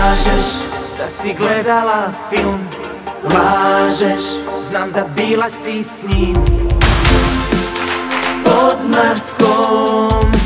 kažeš da si gledala film, lažeš, znam da bila si s njim pod Marskom.